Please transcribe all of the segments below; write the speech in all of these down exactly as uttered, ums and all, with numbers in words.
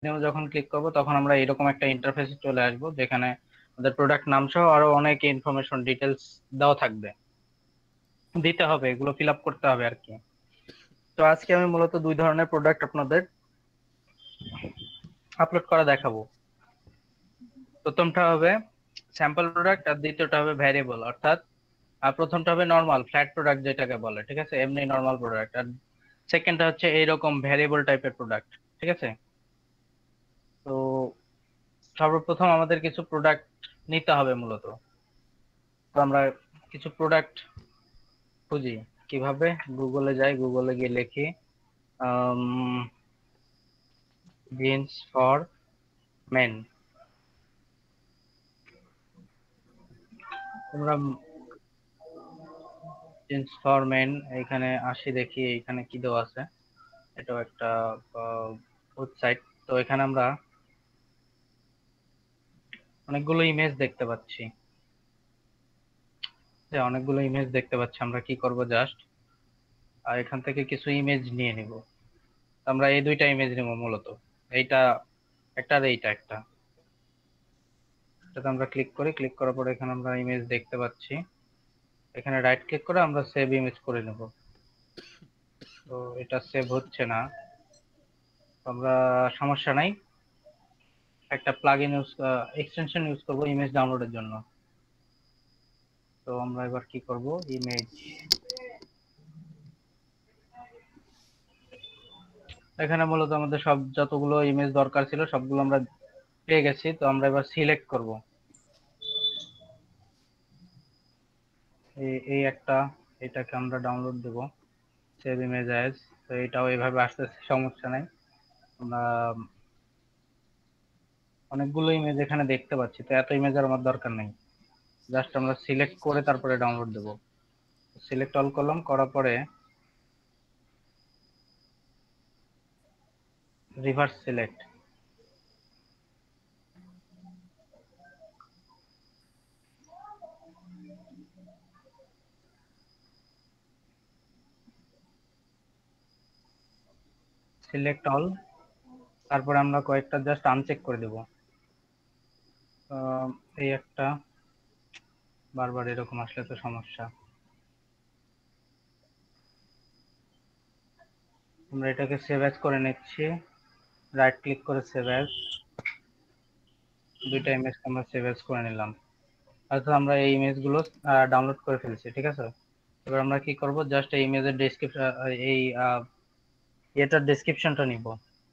যখন ক্লিক করব তখন আমরা এরকম একটা ইন্টারফেসে চলে আসব, যেখানে আমাদের প্রোডাক্ট নাম সহ আরো অনেক ইনফরমেশন ডিটেলস দেওয়া থাকবে, দিতে হবে, এগুলো ফিল আপ করতে হবে আর কি। তো আজকে আমি মূলত দুই ধরনের প্রোডাক্ট আপনাদের আপলোড করা দেখাবো। প্রথমটা হবে স্যাম্পল প্রোডাক্ট আর দ্বিতীয়টা হবে ভ্যারিয়েবল, অর্থাৎ আর প্রথমটা হবে নর্মাল ফ্ল্যাট প্রোডাক্ট যেটাকে বলে, ঠিক আছে, এমনি নর্মাল প্রোডাক্ট। আর সেকেন্ডটা হচ্ছে এইরকম ভ্যারিয়েবল টাইপের প্রোডাক্ট, ঠিক আছে। তো সর্বপ্রথম আমাদের কিছু প্রোডাক্ট নিতে হবে মূলত। তো আমরা কিছু প্রোডাক্ট খুঁজি কিভাবে, গুগলে যাই, গুগলে গিয়ে লিখি জিন্স ফর মেন। আমরা জিন্স ফর মেন এখানে আসি, দেখি এখানে কি দেওয়া আছে। এটাও একটা ওয়েবসাইট। তো এখানে আমরা অনেকগুলো ইমেজ দেখতে পাচ্ছি, যে অনেকগুলো ইমেজ দেখতে পাচ্ছি। আমরা কি করব, জাস্ট আর এখান থেকে কিছু ইমেজ নিয়ে নিব। আমরা এই দুইটা ইমেজ নিব মূলত, এইটা একটা আর এইটা একটা। এটাতে আমরা ক্লিক করি, ক্লিক করার পরে এখানে আমরা ইমেজ দেখতে পাচ্ছি। এখানে রাইট ক্লিক করে আমরা সেভ ইমেজ করে নেব। তো এটা সেভ হচ্ছে না, আমরা সমস্যা নাই, একটা প্লাগইন ইউজ এক্সটেনশন ইউজ করব ইমেজ ডাউনলোডের জন্য। তো আমরা এবার কি করব, ইমেজ, এখানে মূলত আমাদের সব যতগুলো ইমেজ দরকার ছিল সবগুলো আমরা পেয়ে গেছি। তো আমরা এবার সিলেক্ট করব এই এই একটা, এটাকে আমরা ডাউনলোড দেব, সেভ ইমেজ অ্যাজ। তো এটাও এইভাবে আসতেছে, সমস্যা নাই। আমরা অনেকগুলো ইমেজ এখানে দেখতে পাচ্ছি, তো এত ইমেজ আর আমার দরকার নেই। জাস্ট আমরা সিলেক্ট করে তারপরে ডাউনলোড দেব। সিলেক্ট অল করলাম, করার পরে রিভার্স সিলেক্ট, সিলেক্ট অল, তারপরে আমরা কয়েকটা জাস্ট আনচেক করে দেব। এই একটা, বারবার এরকম আসলে তো সমস্যা। আমরা এটাকে সেভ অ্যাজ করে নিচ্ছি, রাইট ক্লিক করে সেভ অ্যাজ, দুইটা ইমেজ আমরা সেভ অ্যাজ করে নিলাম। অর্থাৎ আমরা এই ইমেজগুলো ডাউনলোড করে ফেলছি, ঠিক আছে। এবার আমরা কি করব, জাস্ট এই ইমেজের ডেসক্রিপশন, এই এটার ডেসক্রিপশনটা নিব।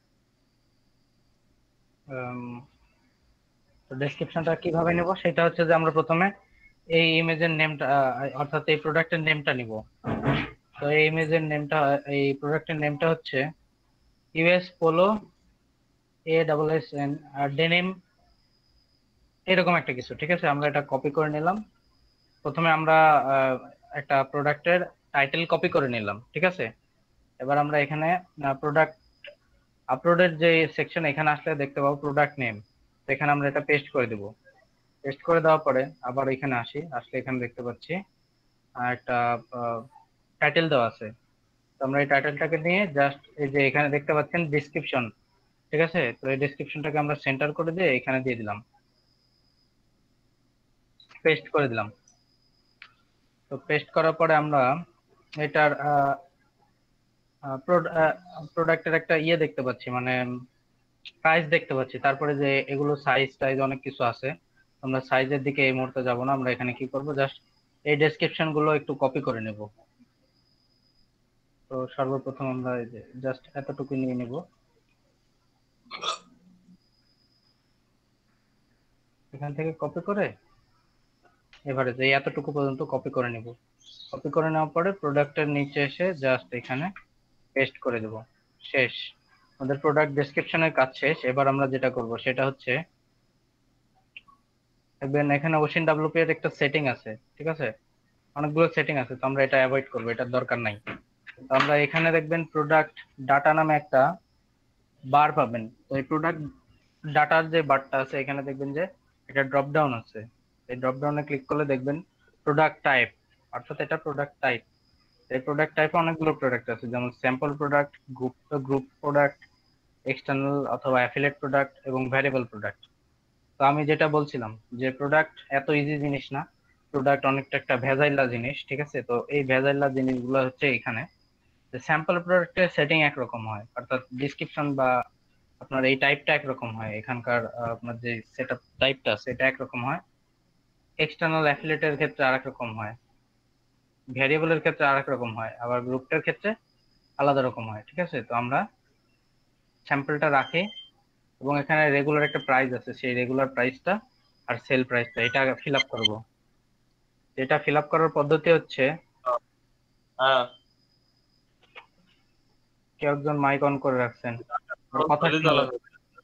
তো ডেসক্রিপশনটা কিভাবে নেব, সেটা হচ্ছে যে আমরা প্রথমে এই ইমেজের নেমটা, অর্থাৎ এই প্রোডাক্টের নেমটা নিব। তো এই ইমেজের নেমটা, এই প্রোডাক্টের নেমটা হচ্ছে US Polo A double S N আর ডেনিম, এরকম একটা কিছু, ঠিক আছে। আমরা এটা কপি করে নিলাম। প্রথমে আমরা একটা প্রোডাক্টের টাইটেল কপি করে নিলাম, ঠিক আছে। এবার আমরা এখানে প্রোডাক্ট আপলোডের যে সেকশন, এখানে আসলে দেখতে পাবো প্রোডাক্ট নেম। তো এখানে আমরা এটা পেস্ট করে দেব। পেস্ট করে দেওয়ার পরে আবার এখানে আসি, আসলে এখানে দেখতে পাচ্ছি একটা টাইটেল দেওয়া আছে। তো আমরা এই টাইটেলটাকে নিয়ে জাস্ট এই যে এখানে দেখতে পাচ্ছেন ডেসক্রিপশন, ঠিক আছে। তো এই ডেসক্রিপশনটাকে আমরা সেন্টার করে দিয়ে এখানে দিয়ে দিলাম, পেস্ট করে দিলাম। তো পেস্ট করার পরে আমরা এটার প্রোডাক্টের একটা ইয়ে দেখতে পাচ্ছি, মানে প্রাইস দেখতে পাচ্ছি। তারপরে যে এগুলো সাইজ টাইজ অনেক কিছু আছে, আমরা সাইজের দিকে এই মুহূর্তে যাব না। আমরা এখানে কি করব, জাস্ট এই ডেসক্রিপশন গুলো একটু কপি করে নেব। তো সর্বপ্রথম আমরা এই যে জাস্ট এতটুকু নিয়ে নেব, এখান থেকে কপি করে এবারে যে এতটুকু পর্যন্ত কপি করে নেব। কপি করে নেওয়ার পরে প্রোডাক্টের নিচে এসে জাস্ট এখানে পেস্ট করে দেব। শেষ, আমাদের প্রোডাক্ট ডেসক্রিপশনের কাজ শেষ। এবার আমরা যেটা করব সেটা হচ্ছে, দেখবেন এখানে ওশিন ডাব্লিউপি এর একটা সেটিং আছে, ঠিক আছে, অনেকগুলো সেটিং আছে। তো আমরা এটা অ্যাভয়েড করবো, এটার দরকার নাই। তো আমরা এখানে দেখবেন প্রোডাক্ট ডাটা নামে একটা বার পাবেন। তো এই প্রোডাক্ট ডাটার যে বারটা আছে, এখানে দেখবেন যে এটা ড্রপ ডাউন আছে। এই ড্রপ ডাউনে ক্লিক করলে দেখবেন প্রোডাক্ট টাইপ, অর্থাৎ এটা প্রোডাক্ট টাইপ। এই প্রোডাক্ট টাইপে অনেকগুলো প্রোডাক্ট আছে, যেমন sample product, group group product, external অথবা অ্যাফিলিয়েট প্রোডাক্ট এবং ভ্যারিয়েবল প্রোডাক্ট। তো আমি যেটা বলছিলাম যে প্রোডাক্ট এত ইজি জিনিস না, প্রোডাক্ট অনেকটা একটা ভেজাইলা জিনিস, ঠিক আছে? তো এই ভেজাইলা জিনিসগুলো হচ্ছে এখানে স্যাম্পল প্রোডাক্টের সেটিং একরকম হয়, অর্থাৎ ডিসক্রিপশন বা আপনার এই টাইপটা একরকম হয়, এখানকার আহ, আপনার যে সেটআপ টাইপটা সেটা একরকম হয়। এক্সটার্নাল অ্যাফিলিয়েটের ক্ষেত্রে আরেক রকম হয়, ভ্যারিয়েবলের ক্ষেত্রে আরেক রকম হয়, আবার গ্রুপটার ক্ষেত্রে আলাদা রকম হয়, ঠিক আছে? তো আমরা স্যাম্পলটা রাখি এবং এখানে রেগুলার একটা প্রাইস আছে, সেই রেগুলার প্রাইসটা আর সেল প্রাইসটা এটা ফিল আপ করবো। এটা ফিল আপ করার পদ্ধতি হচ্ছে, হ্যাঁ কেউ একজন মাইক অন করে রাখছেন, ওর কথা শোনা যাচ্ছে।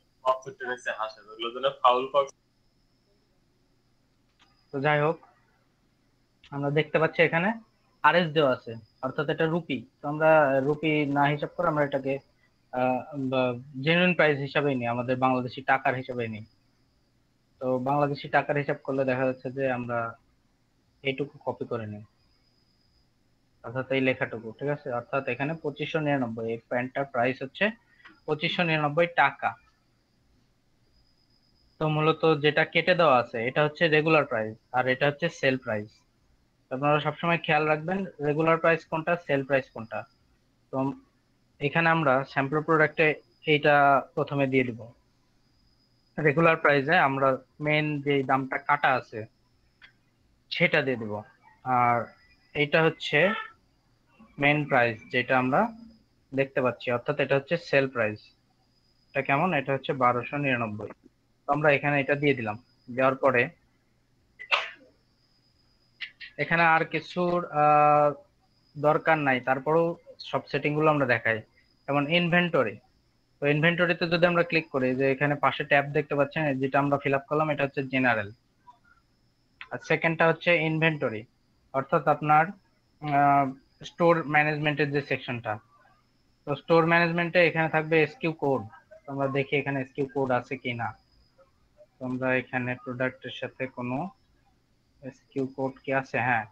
তো যাই হোক, আমরা দেখতে পাচ্ছি এখানে আরএস দেওয়া আছে, অর্থাৎ এটা রুপি। তো আমরা রুপি না হিসাব করে আমরা এটাকে জেনুইন প্রাইস হিসাবেই নিই, আমাদের বাংলাদেশি টাকার হিসাবে নিই। তো বাংলাদেশি টাকার হিসাব করলে দেখা যাচ্ছে যে আমরা এইটুকু কপি করে নিই, অর্থাৎ এই লেখাটুকু, ঠিক আছে? অর্থাৎ এখানে পঁচিশশো নিরানব্বই, এই প্যান্টটার প্রাইস হচ্ছে পঁচিশশো নিরানব্বই টাকা। তো মূলত যেটা কেটে দেওয়া আছে এটা হচ্ছে রেগুলার প্রাইস আর এটা হচ্ছে সেল প্রাইস। আপনারা সবসময় খেয়াল রাখবেন রেগুলার প্রাইস কোনটা, সেল প্রাইস কোনটা। তো এখানে আমরা স্যাম্পল প্রোডাক্টে এইটা প্রথমে দিয়ে দিব, রেগুলার প্রাইসে আমরা মেন যে দামটা কাটা আছে সেটা দিয়ে দিব। আর এইটা হচ্ছে মেন প্রাইস যেটা আমরা দেখতে পাচ্ছি, অর্থাৎ এটা হচ্ছে সেল প্রাইস। এটা কেমন, এটা হচ্ছে বারোশো নিরানব্বই। তো আমরা এখানে এটা দিয়ে দিলাম, দেওয়ার পরে এখানে আর কিছুর আহ, দরকার নাই, তারপরেও সব সেটিং গুলো আমরা দেখাই। যেমন ইনভেন্টরি, তো ইনভেন্টরিতে যদি আমরা ক্লিক করি, যে এখানে পাশে ট্যাব দেখতে পাচ্ছেন যেটা আমরা ফিল আপ করলাম, এটা হচ্ছে জেনারেল। আর সেকেন্ডটা হচ্ছে ইনভেন্টরি, অর্থাৎ আপনার স্টোর ম্যানেজমেন্টের যে সেকশনটা। তো স্টোর ম্যানেজমেন্টে এখানে থাকবে এসকিউ কোড। আমরা দেখি এখানে এসকিউ কোড আছে কি না। তোমরা এখানে প্রোডাক্টের সাথে কোনো এসকিউ কোড কি আছে? হ্যাঁ,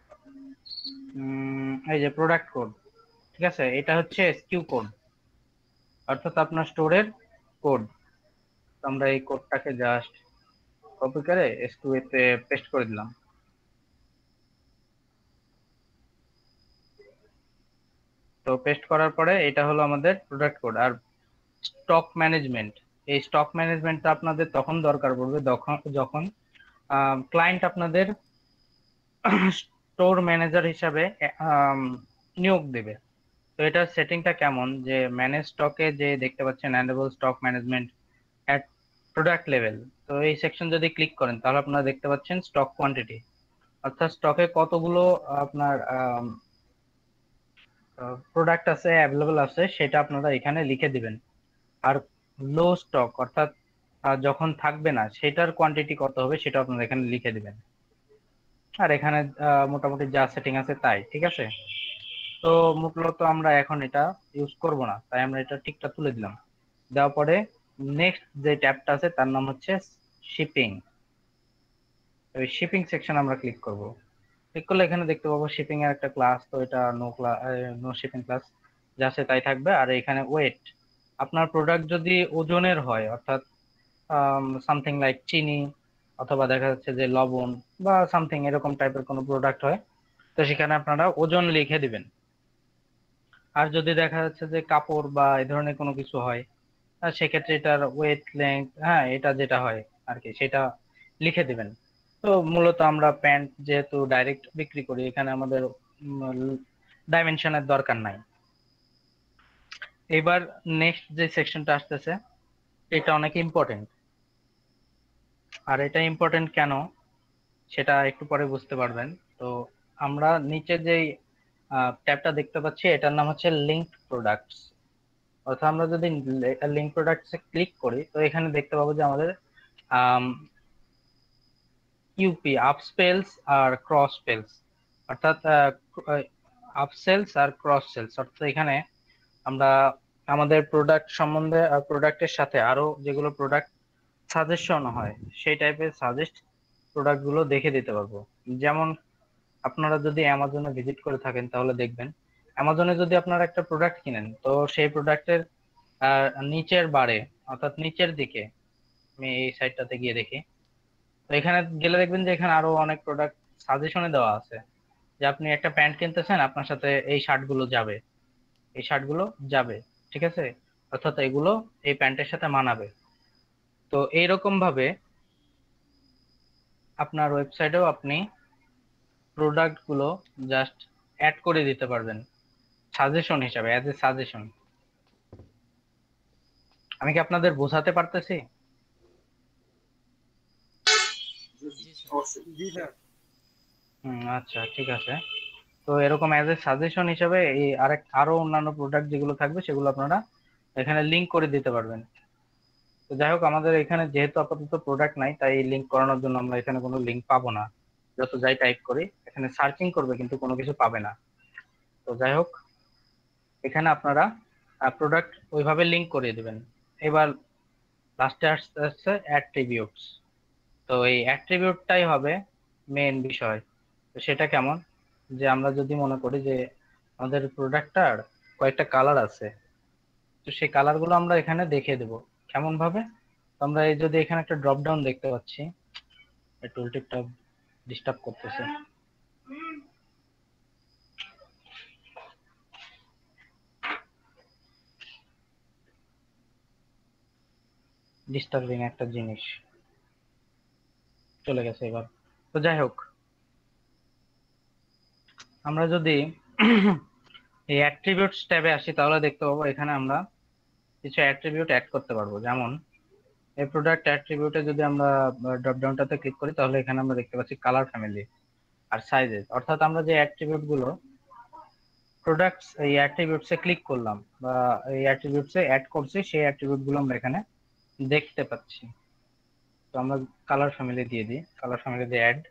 উম, এই যে প্রোডাক্ট কোড, ঠিক আছে? এটা হচ্ছে এসকিউ কোড, অর্থাৎ আপনার স্টোরের কোড। আমরা এই কোডটাকে জাস্ট কপি করে এস টু এতে পেস্ট করে দিলাম। তো পেস্ট করার পরে এটা হলো আমাদের প্রোডাক্ট কোড। আর স্টক ম্যানেজমেন্ট, এই স্টক ম্যানেজমেন্টটা আপনাদের তখন দরকার পড়বে যখন যখন ক্লায়েন্ট আপনাদের স্টোর ম্যানেজার হিসাবে আম, নিয়োগ দেবে। তো এটার সেটিংটা কেমন, যে ম্যানেজ স্টকে যে দেখতে পাচ্ছেন enable stock management at product level, তো এই সেকশন যদি ক্লিক করেন তাহলে আপনারা দেখতে পাচ্ছেন স্টক কোয়ান্টিটি, অর্থাৎ স্টকে কতগুলো আপনার প্রোডাক্ট আছে অ্যাভেলেবল আছে সেটা আপনারা এখানে লিখে দিবেন। আর লো স্টক, অর্থাৎ আহ, যখন থাকবে না সেটার কোয়ান্টিটি কত হবে সেটা আপনারা এখানে লিখে দিবেন। আর এখানে আহ, মোটামুটি যা সেটিং আছে তাই, ঠিক আছে? তো মূলত আমরা এখন এটা ইউজ করব না, তাই আমরা এটা টিকটা তুলে দিলাম। দেওয়ার পরে নেক্সট যে ট্যাবটা আছে তার নাম হচ্ছে শিপিং। ওই শিপিং সেকশন আমরা ক্লিক করব। ক্লিক করলে এখানে দেখতে পাবো শিপিং এর একটা ক্লাস, তো এটা no class, no shipping class, যা আছে তাই থাকবে। আর এখানে ওয়েট, আপনার প্রোডাক্ট যদি ওজনের হয়, অর্থাৎ সামথিং লাইক চিনি অথবা দেখা যাচ্ছে যে লবণ বা সামথিং এরকম টাইপের কোনো প্রোডাক্ট হয়, তো সেখানে আপনারা ওজন লিখে দিবেন। আর যদি দেখা যাচ্ছে যে কাপড় বা এই ধরনের কোনো কিছু হয়, আর সেক্ষেত্রে এটার ওয়েট লেংথ, হ্যাঁ এটা যেটা হয় আর কি সেটা লিখে দিবেন। তো মূলত আমরা প্যান্ট যেহেতু ডাইরেক্ট বিক্রি করি, এখানে আমাদের ডাইমেনশনের দরকার নাই। এবার নেক্সট যে সেকশনটা আসতেছে এটা অনেক ইম্পর্টেন্ট। আর এটা ইম্পর্টেন্ট কেন সেটা একটু পরে বুঝতে পারবেন। তো আমরা নিচে যেই ট্যাবটা দেখতে পাচ্ছি এটার নাম হচ্ছে লিঙ্ক প্রোডাক্টস। অর্থাৎ আমরা যদি লিঙ্ক প্রোডাক্টসে ক্লিক করি তো এখানে দেখতে পাবো যে আমাদের ইউপি আপসেলস আর ক্রস সেলস, অর্থাৎ আপসেলস আর ক্রস সেলস, অর্থাৎ এখানে আমরা আমাদের প্রোডাক্ট সম্বন্ধে প্রোডাক্টের সাথে আরো যেগুলো প্রোডাক্ট সাজেশন হয় সেই টাইপের সাজেস্ট প্রোডাক্ট গুলো দেখে দিতে পারবো। যেমন আপনারা যদি অ্যামাজনে ভিজিট করে থাকেন তাহলে দেখবেন অ্যামাজনে যদি আপনারা একটা প্রোডাক্ট কিনেন তো সেই প্রোডাক্টের আর নিচের বারে অর্থাৎ নিচের দিকে আমি এই সাইডটাতে গিয়ে দেখি, তো এখানে গেলে দেখবেন যে এখানে আরো অনেক প্রোডাক্ট সাজেশনে দেওয়া আছে, যে আপনি একটা প্যান্ট কিনতেছেন, আপনার সাথে এই শার্ট গুলো যাবে, এই শার্ট গুলো যাবে, ঠিক আছে, অর্থাৎ এগুলো এই প্যান্টের সাথে মানাবে। তো এইরকম ভাবে আপনার ওয়েবসাইটেও আপনি প্রোডাক্ট গুলো জাস্ট অ্যাড করে দিতে পারবেন সাজেশন হিসাবে, অ্যাজ এ সাজেশন। আমি কি আপনাদের বোঝাতে পারতেছি? হুম, আচ্ছা ঠিক আছে। তো এরকম অ্যাজ এ সাজেশন হিসাবে এই আরেক আরো অন্যান্য প্রোডাক্ট যেগুলো থাকবে সেগুলো আপনারা এখানে লিংক করে দিতে পারবেন। তো যাই হোক, আমাদের এখানে যেহেতু আপাতত প্রোডাক্ট নাই, তাই লিংক করানোর জন্য আমরা এখানে কোনো লিংক পাবো না। যত যাই টাইপ করি এখানে সার্চিং করবে কিন্তু কোনো কিছু পাবে না। তো যাই হোক, এখানে আপনারা প্রোডাক্ট ওইভাবে লিংক করে দিবেন। এবার লাস্টে আসতে আসছে অ্যাট্রিবিউটস। তো এই অ্যাট্রিবিউটটাই হবে মেন বিষয়। তো সেটা কেমন, যে আমরা যদি মনে করি যে আমাদের প্রোডাক্টটার কয়েকটা কালার আছে, তো সেই কালার গুলো আমরা এখানে দেখিয়ে দেবো কেমন ভাবে। তো আমরা এই যদি এখানে একটা ড্রপ ডাউন দেখতে পাচ্ছি, এই টুলটিপটা ডিস্টার্ব করতেছে। ডিস্টার্বিং একটা জিনিস চলে গেছে এবার। তো যাই হোক, আমরা যদি এই অ্যাট্রিবিউটস ট্যাবে আসি তাহলে দেখতে পাবো এখানে আমরা কিছু অ্যাট্রিবিউট অ্যাড করতে পারবো। যেমন এই প্রোডাক্ট অ্যাট্রিবিউটে যদি আমরা ড্রপ ডাউনটাতে ক্লিক করি, তাহলে এখানে আমরা দেখতে পাচ্ছি কালার ফ্যামিলি আর সাইজেস। অর্থাৎ আমরা যে অ্যাট্রিবিউট গুলো প্রোডাক্টস এই অ্যাট্রিবিউটসে ক্লিক করলাম বা এই অ্যাট্রিবিউটসে অ্যাড করছি, সেই অ্যাট্রিবিউট গুলো আমরা এখানে দেখতে পাচ্ছি। তো আমরা কালার ফ্যামিলি দিয়ে দিই, কালার ফ্যামিলি দিয়ে অ্যাড।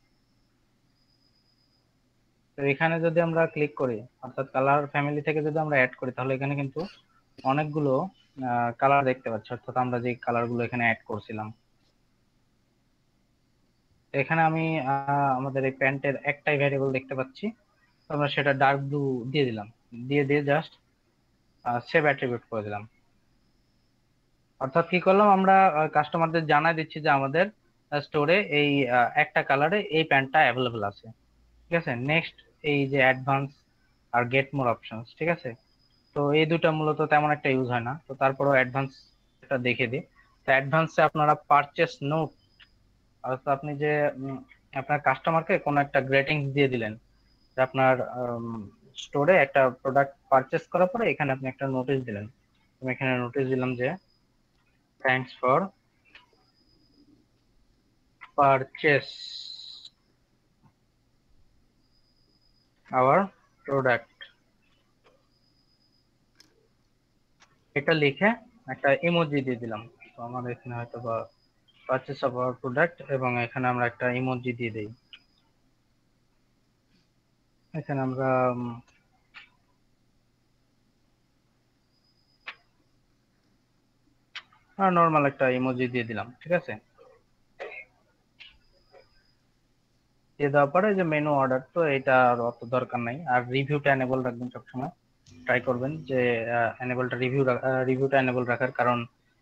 তো এখানে যদি আমরা ক্লিক করি, অর্থাৎ কালার ফ্যামিলি থেকে যদি আমরা অ্যাড করি, তাহলে এখানে কিন্তু অনেকগুলো কালার দেখতে পাচ্ছি, অর্থাৎ আমরা যে কালার গুলো এখানে অ্যাড করছিলাম। এখানে আমি আহ, আমাদের এই প্যান্টের একটাই ভ্যারিয়েবল দেখতে পাচ্ছি, তো আমরা সেটা ডার্ক ব্লু দিয়ে দিলাম, দিয়ে দিয়ে জাস্ট সেভ অ্যাট্রিবিউট করে দিলাম। অর্থাৎ কি করলাম, আমরা কাস্টমারদের জানাই দিচ্ছি যে আমাদের স্টোরে এই আহ, একটা কালারে এই প্যান্টটা অ্যাভেলেবল আছে। ঠিক আছে, নেক্সট এই যে অ্যাডভান্স আর গেট মোর অপশনস, ঠিক আছে। তো এই দুটা মূলত তেমন একটা ইউজ হয় না, তো তারপরেও অ্যাডভান্স এটা দেখে দিই। তো অ্যাডভান্সে আপনারা পারচেস নোট, অর্থাৎ আপনি যে উম, আপনার কাস্টমারকে কোনো একটা গ্রেটিংস দিয়ে দিলেন যে আপনার স্টোরে একটা প্রোডাক্ট পারচেস করার পরে এখানে আপনি একটা নোটিশ দিলেন। আমি এখানে নোটিশ দিলাম যে thanks for purchase our product, এটা লিখে একটা ইমোজি দিয়ে দিলাম। তো আমার এখানে হয়তো বা পারচেস অফ আওয়ার প্রোডাক্ট, এবং এখানে আমরা একটা ইমোজি দিয়ে দিই। এখানে আমরা নর্মাল একটা ইমোজি দিয়ে দিলাম, ঠিক আছে। দিয়ে দেওয়ার পরে যে মেনু অর্ডার, তো এটা আর অত দরকার নাই। আর রিভিউটা এনেবল রাখবেন সবসময়, ট্রাই করবেন যে এনেবলটা রিভিউ রিভিউটা এনেবল রাখার, কারণ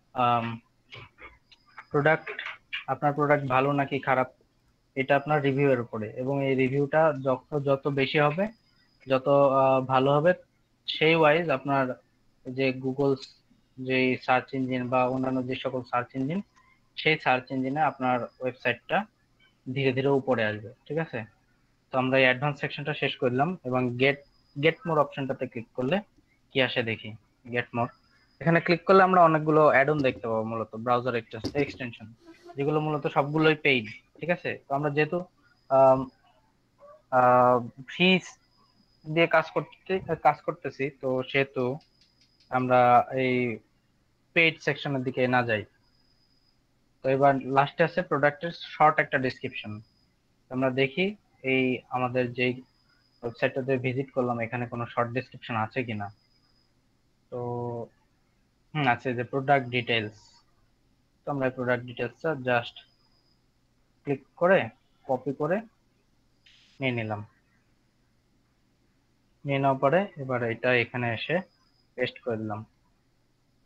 প্রোডাক্ট আপনার প্রোডাক্ট ভালো নাকি খারাপ এটা আপনার রিভিউ এর উপরে, এবং এই রিভিউটা যত যত বেশি হবে, যত আহ, ভালো হবে, সেই ওয়াইজ আপনার যে গুগল যে সার্চ ইঞ্জিন বা অন্যান্য যে সকল সার্চ ইঞ্জিন, সেই সার্চ ইঞ্জিনে আপনার ওয়েবসাইটটা ধীরে ধীরে উপরে আসবে, ঠিক আছে। তো আমরা এই অ্যাডভান্স সেকশনটা শেষ করলাম, এবং গেট গেট মোর অপশনটাতে ক্লিক করলে কি আসে দেখি। গেট মোর, এখানে ক্লিক করলে আমরা অনেকগুলো অ্যাড অন দেখতে পাবো, মূলত ব্রাউজার এক্সটেনশন, যেগুলো মূলত সবগুলোই পেইড, ঠিক আছে। তো আমরা যেহেতু ফিস দিয়ে কাজ করতে কাজ করতেছি, তো সেহেতু আমরা এই পেইড সেকশনের দিকে না যাই। তো এবার লাস্টে আছে প্রোডাক্টের শর্ট একটা ডেসক্রিপশন। আমরা দেখি এই আমাদের যে ওয়েবসাইটটাতে ভিজিট করলাম এখানে কোনো শর্ট ডেসক্রিপশন আছে কিনা। তো হুম, আছে, যে প্রোডাক্ট ডিটেলস। তো আমরা প্রোডাক্ট ডিটেলসটা জাস্ট ক্লিক করে কপি করে নিয়ে নিলাম। নিয়ে নেওয়ার পরে এবার এটা এখানে এসে পেস্ট করে দিলাম।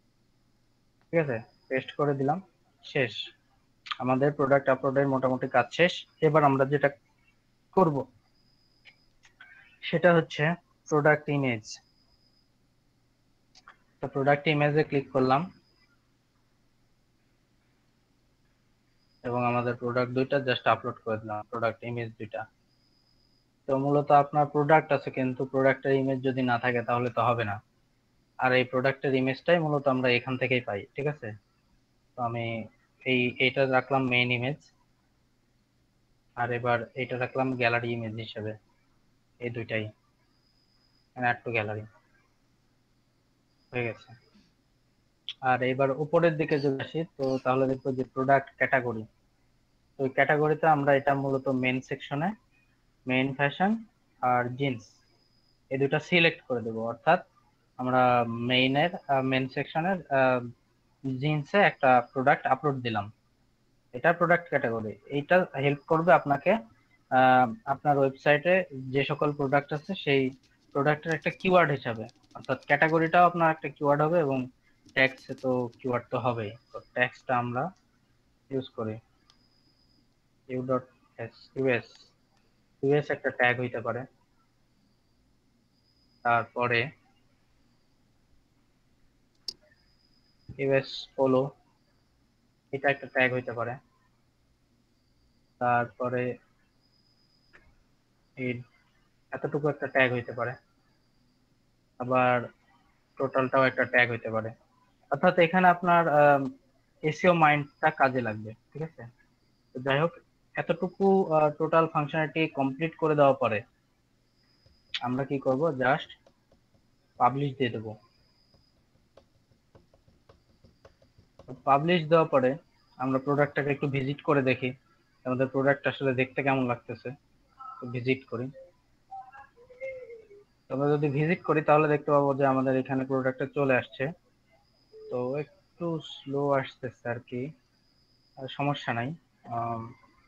ঠিক আছে, পেস্ট করে দিলাম, শেষ। আমাদের প্রোডাক্ট আপলোডের মোটামুটি কাজ শেষ। এবার আমরা যেটা করব সেটা হচ্ছে প্রোডাক্ট ইমেজ। তো প্রোডাক্ট ইমেজে ক্লিক করলাম এবং আমাদের প্রোডাক্ট দুইটা জাস্ট আপলোড করে দিলাম, প্রোডাক্ট ইমেজ দুইটা। তো মূলত আপনার প্রোডাক্ট আছে কিন্তু প্রোডাক্টের ইমেজ যদি না থাকে তাহলে তো হবে না। আর এই প্রোডাক্টের ইমেজটাই মূলত আমরা এখান থেকেই পাই, ঠিক আছে। তো আমি এই এইটা রাখলাম মেইন ইমেজ, আর এবার এটা রাখলাম গ্যালারি ইমেজ হিসেবে, এই দুইটাই অ্যাড টু গ্যালারি হয়ে গেছে। আর এবার উপরের দিকে যদি আসি তো তাহলে দেখবো যে প্রোডাক্ট ক্যাটাগরি। তো ওই ক্যাটাগরিতে আমরা এটা মূলত মেন সেকশনে মেন ফ্যাশন আর জিন্স এই দুটো সিলেক্ট করে দেবো, অর্থাৎ আমরা মেইনের মেন সেকশনের জিন্সে একটা প্রোডাক্ট আপলোড দিলাম, এটা প্রোডাক্ট ক্যাটাগরি। এইটা হেল্প করবে আপনাকে আহ, আপনার ওয়েবসাইটে যে সকল প্রোডাক্ট আছে সেই প্রোডাক্টের একটা কিওয়ার্ড হিসাবে, অর্থাৎ ক্যাটাগরিটাও আপনার একটা কিওয়ার্ড হবে এবং ট্যাক্সে তো কিওয়ার্ড তো হবেই। তো ট্যাক্সটা আমরা ইউজ করি U dot S US, US একটা ট্যাগ হইতে পারে। তারপরে ইউএস পোলো, এটা একটা ট্যাগ হইতে পারে। তারপরে এই এতটুকু একটা ট্যাগ হইতে পারে, আবার টোটালটাও একটা ট্যাগ হইতে পারে। অর্থাৎ এখানে আপনার এসইও মাইন্ডটা কাজে লাগবে, ঠিক আছে। তো যাই হোক, এতটুকু টোটাল ফাংশনালিটি কমপ্লিট করে দেওয়ার পরে আমরা কি করব, জাস্ট পাবলিশ দিয়ে দেবো। পাবলিশ দেওয়ার পরে আমরা প্রোডাক্টটাকে একটু ভিজিট করে দেখি আমাদের প্রোডাক্ট আসলে দেখতে কেমন লাগতেছে। ভিজিট করি, আমরা যদি ভিজিট করি তাহলে দেখতে পাবো যে আমাদের এখানে প্রোডাক্টটা চলে আসছে। তো একটু স্লো আসতেছে আর কি, আর সমস্যা নাই, আম,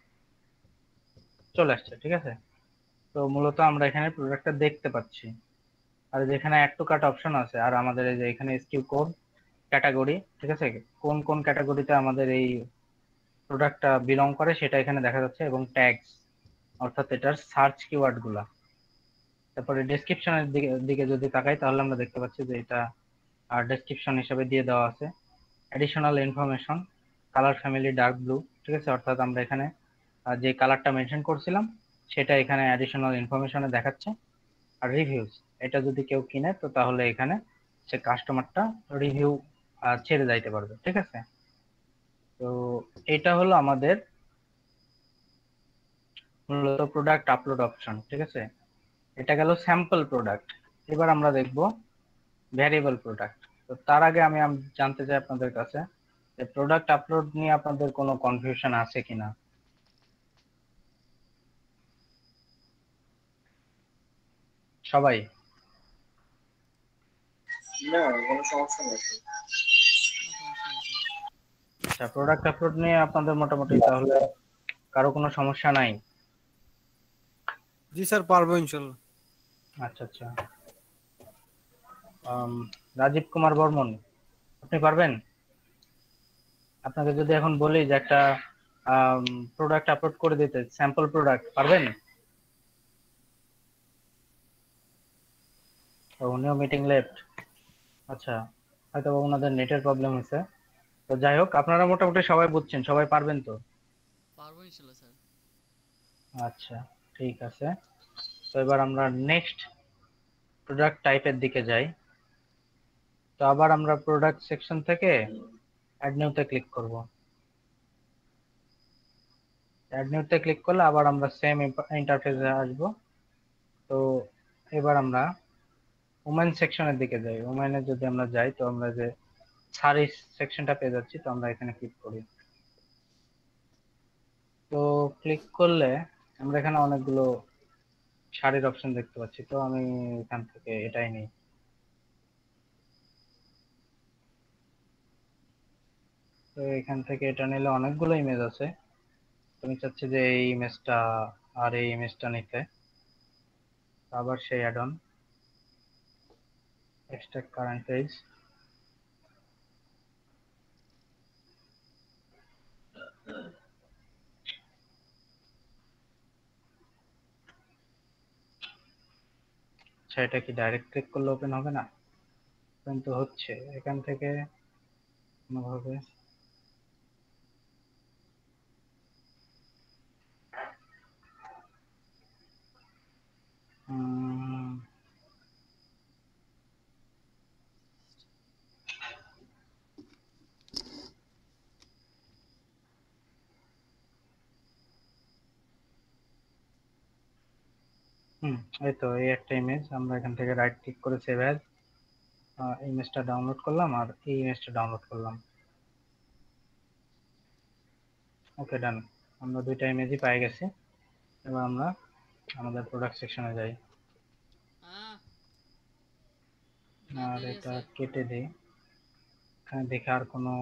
চলে আসছে, ঠিক আছে। তো মূলত আমরা এখানে প্রোডাক্টটা দেখতে পাচ্ছি। আর যেখানে অ্যাড টু কার্ট অপশন আছে, আর আমাদের এই যে এখানে এসকিউ কোড ক্যাটাগরি, ঠিক আছে, কোন কোন ক্যাটাগরিতে আমাদের এই প্রোডাক্টটা বিলং করে সেটা এখানে দেখা যাচ্ছে, এবং ট্যাগস অর্থাৎ এটার সার্চ কিওয়ার্ড গুলা। তারপরে ডেসক্রিপশনের দিকে দিকে যদি তাকাই তাহলে আমরা দেখতে পাচ্ছি যে এটা আর ডেসক্রিপশন হিসেবে দিয়ে দেওয়া আছে additional information, colour family dark blue, ঠিক আছে। অর্থাৎ আমরা এখানে আহ, যে কালারটা মেনশন করছিলাম সেটা এখানে অ্যাডিশনাল ইনফরমেশনে দেখাচ্ছে। আর রিভিউজ, এটা যদি কেউ কিনে তো তাহলে এখানে সে কাস্টমারটা রিভিউ ছেড়ে যাইতে পারবে, ঠিক আছে। তো এটা হলো আমাদের মূলত প্রোডাক্ট আপলোড অপশন, ঠিক আছে। এটা গেল স্যাম্পল প্রোডাক্ট। এবার আমরা দেখব ভ্যারিয়েবল প্রোডাক্ট। তো তার আগে আমি আম- জানতে চাই আপনাদের কাছে যে প্রোডাক্ট আপলোড নিয়ে আপনাদের কোনো কনফিউশন আছে কিনা। সবাই? না, কোনো সমস্যা নেই। না সমস্যা নাই স্যার। আচ্ছা, প্রোডাক্ট আপলোড নিয়ে আপনাদের মোটামুটি তাহলে কারো কোনো সমস্যা নাই? জি স্যার, পারবো ইনশাল্লাহ। আচ্ছা আচ্ছা, আম, রাজীব কুমার বর্মন, আপনি পারবেন? আপনাকে যদি এখন বলি যে একটা প্রোডাক্ট আপলোড করে দিতে, স্যাম্পল প্রোডাক্ট, পারবেন? তো উনিও মিটিং লেফট। আচ্ছা, হয়তো বা ওনাদের নেটের প্রবলেম হয়েছে। তো যাই হোক, আপনারা মোটামুটি সবাই বুঝছেন, সবাই পারবেন তো? পারবো ইনশাল্লাহ স্যার। আচ্ছা, ঠিক আছে। তো এবার আমরা নেক্সট প্রোডাক্ট টাইপের দিকে যাই। তো আবার আমরা প্রোডাক্ট সেকশন থেকে অ্যাড নিউতে ক্লিক করব। অ্যাড নিউতে ক্লিক করলে আবার আমরা সেম ইন্টারফেসে আসব। তো এবার আমরা ওমেন সেকশনের দিকে যাই। ওমেনে যদি আমরা যাই তো আমরা যে শাড়ি সেকশনটা পেয়ে যাচ্ছি, তো আমরা এখানে ক্লিক করি। তো ক্লিক করলে আমরা এখানে অনেকগুলো শাড়ির অপশন দেখতে পাচ্ছি, তো আমি এখান থেকে এটাই নিই। তো এখান থেকে এটা নিলে অনেকগুলো ইমেজ আছে, তুমি চাচ্ছি যে এই ইমেজটা আর এই ইমেজটা নিতে। আবার সেই add on extract current page, আচ্ছা, এটা কি ডাইরেক্ট ক্লিক করলে ওপেন হবে না? কিন্তু হচ্ছে এখান থেকে কোনোভাবে। উম, হুম এই তো, এই একটা ইমেজ আমরা এখান থেকে রাইট ক্লিক করে সেভ অ্যাজ ইমেজটা ডাউনলোড করলাম আর এই ইমেজটা ডাউনলোড করলাম। ওকে, ডান। আমরা দুইটা ইমেজই পেয়ে গেছি। এবার আমরা আমাদের প্রোডাক্ট সেকশনে যাই আহ আর দেরি এটা আছে। কেটে দিই। এখানে দেখে আর কোনো,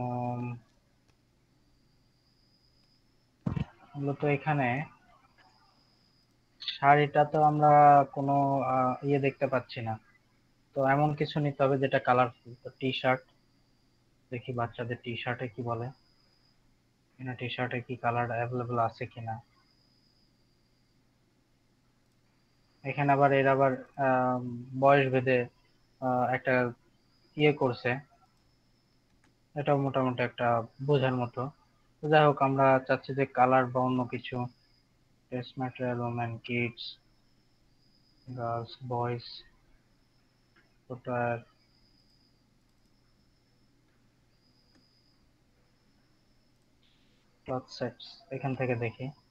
মূলত এখানে শাড়িটা তো আমরা কোনো আহ, ইয়ে দেখতে পাচ্ছি না। তো এমন কিছু নিতে হবে যেটা কালারফুল। তো টি শার্ট, দেখি বাচ্চাদের টি শার্টে কি বলে, এখানে টি শার্টে কি কালার অ্যাভেলেবল আছে কিনা। এখানে আবার এর আবার আহ, বয়স ভেদে আহ, একটা ইয়ে করছে, এটাও মোটামুটি একটা বোঝার মতো। তো যাই হোক, আমরা চাচ্ছি যে কালার বা অন্য কিছু। Dress material, women, kids, girls, boys, footwear, cloth sets, এখান থেকে দেখি।